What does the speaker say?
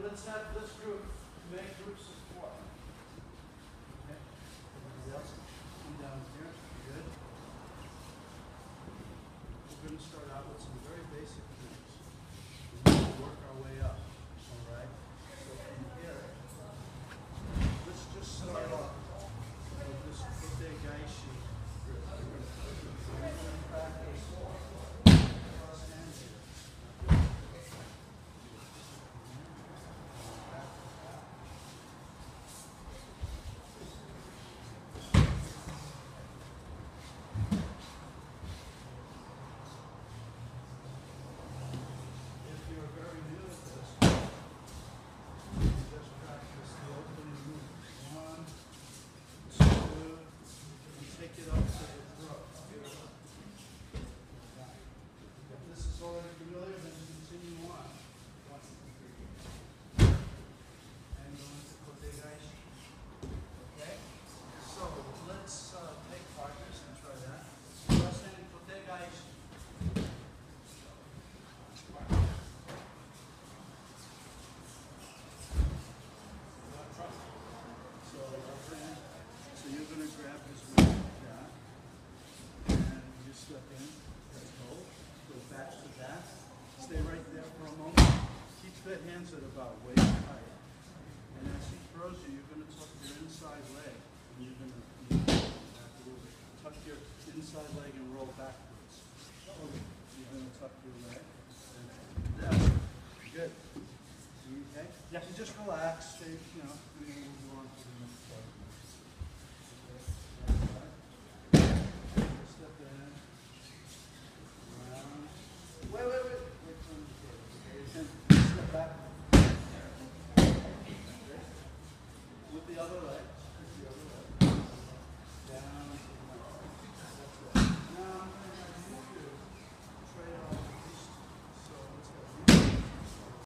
let's have this group make groups of 4. Okay? Everybody else, come down here. Good. We're going to start out with some very basic things. We're going to work our way up. All right? So from here, let's just start off with this Kote Gaishi grip. We're going to practice cross hands here. Grab his wrist like that, and you step in, let's go back to that, stay right there for a moment, keep the hands at about waist height, and as he throws you, you're going to tuck your inside leg, and you're going to back a little bit, tuck your inside leg and roll backwards, you're going to tuck your leg, and that's good, okay? Yeah. So just relax, stay,